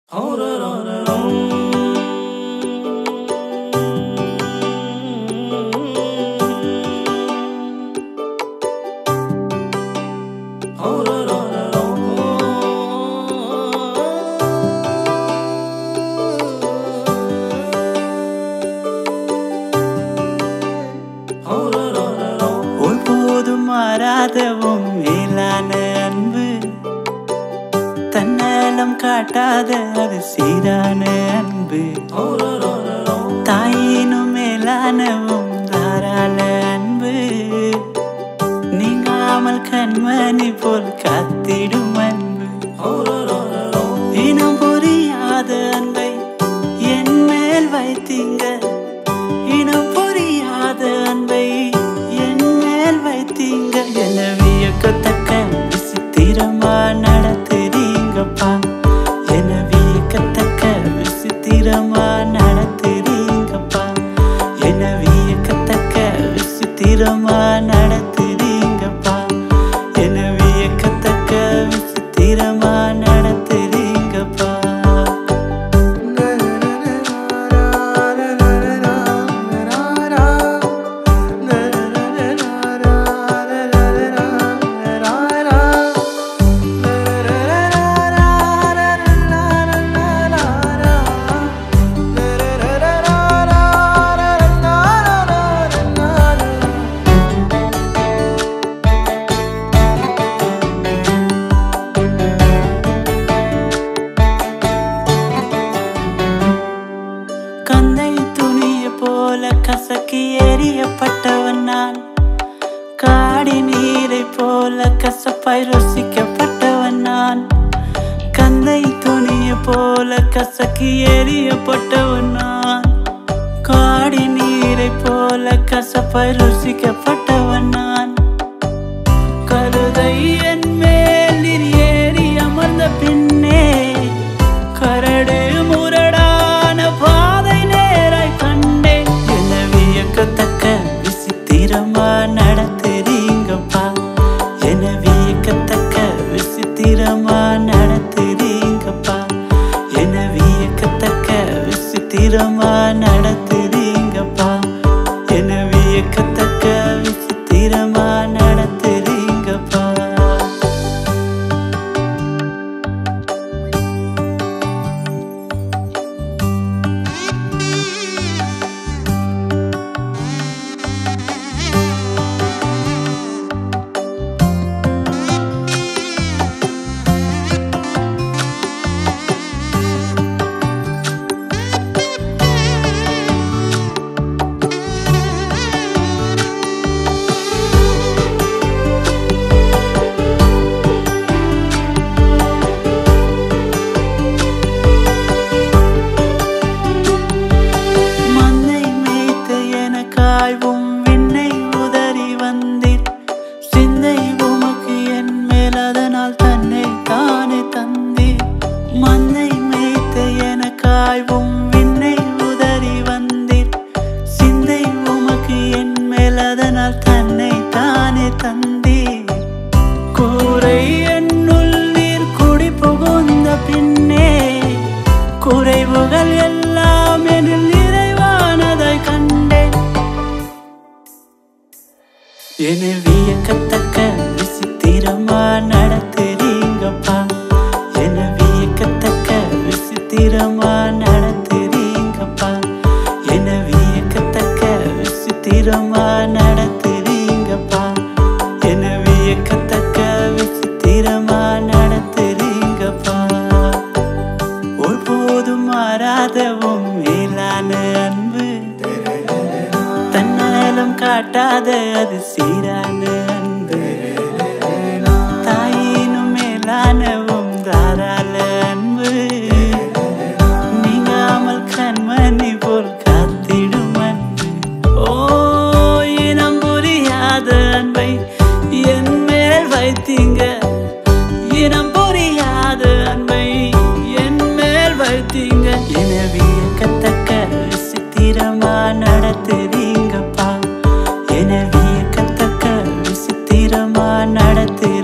ஒருபோதும் மாறாதவும் மேலான அன்பு, தன்னலம் காட்டாத அது சீரான அன்பு. தாயினும் மேலானவும் தாராள அன்பு, நீங்காமல் கண்மணி போல் காத்திடும் அன்பு. இனம் புரியாத அன்பை என் மேல் வைத்தீங்க, இனம் புரியாத அன்பை என் மேல் வைத்தீங்க. என வியக்கத்தக்க விசித்திரமா நடத்துறீங்கப்பா, என வியக்கத்தக்க விசித்திரமா நடத்துறீங்கப்பா, என வியக்கத்தக்க விசித்திரமா நடத்துறீங்கப்பா, என வியக்கத்தக்க விசித்திரமா நடத்துறீங்கப்பா. கந்தை துணிய போல கசக்கி எறியப்பட்டவன் நான், காடி நீரை போல கசப்பாய் ருசிக்கப்பட்டவன் நான். கந்தை துணிய போல கசக்கி எறியப்பட்டவன் நான், காடி நீரை போல கசப்பாய் ருசிக்கப்பட்டவன் நான். கழுதை என் மேல் நீர் ஏறி அமர்ந்த பின்னே, கரடு முரடான பாதை நேராய் கண்டேன். என்ன வியக்கத்தக்க விசித்திரமா நடத்துறீங்கப்பா, என்ன வியக்கத்தக்க விசித்திரமா நடத்துறீங்கப்பா, என்ன வியக்கத்தக்க விசித்திரமா நடத்துறீங்கப்பா, என்ன வியக்கத்தக்க விசித்திரமா நடத்துறீங்கப்பா. மந்தை மேய்த்த எனக்காய்வும் விண்ணை உதறி வந்தீர், சிந்தை உமக்கு என் மேல் அதனால் தன்னை தானே தந்தீர். மந்தை மேய்த்த எனக்காய்வும் விண்ணை உதறி வந்தீர், சிந்தை உமக்கு என் மேல் அதனால் தன்னை தானே தந்தீர். கூரை என்னுள் நீர் குடி புகுந்த பின்னே, குறைவுகள் எல்லாம் எனில் நிறைவானதை கண்டேன். என வியக்கத்தக்க விசித்திரமா நடத்துறீங்கப்பா, என வியக்கத்தக்க விசித்திரமா நடத்துறீங்கப்பா, என வியக்கத்தக்க விசித்திரமா நடத்துறீங்கப்பா, என வியக்கத்தக்க விசித்திரமா நடத்துறீங்கப்பா. ஒருபோதும் மாறாதவும் மேலான அன்பு, தன்னலம் காட்டாத அது சீரான அன்பு. தாயினும் மேலானவும் தாராள அன்பு, நீங்காமல் கண்மணி போல் காத்திடும் அன்பு. ஓ, இனம் புரியாத அன்பை என் மேல் வைத்தீங்க, இனம் புரியாத அன்பை என் மேல் வைத்தீங்க. என வியக்கத்தக்க விசித்திரமா நடத்துறீங்கப்பா, என வியக்கத்தக்க விசித்திரமா நடத்து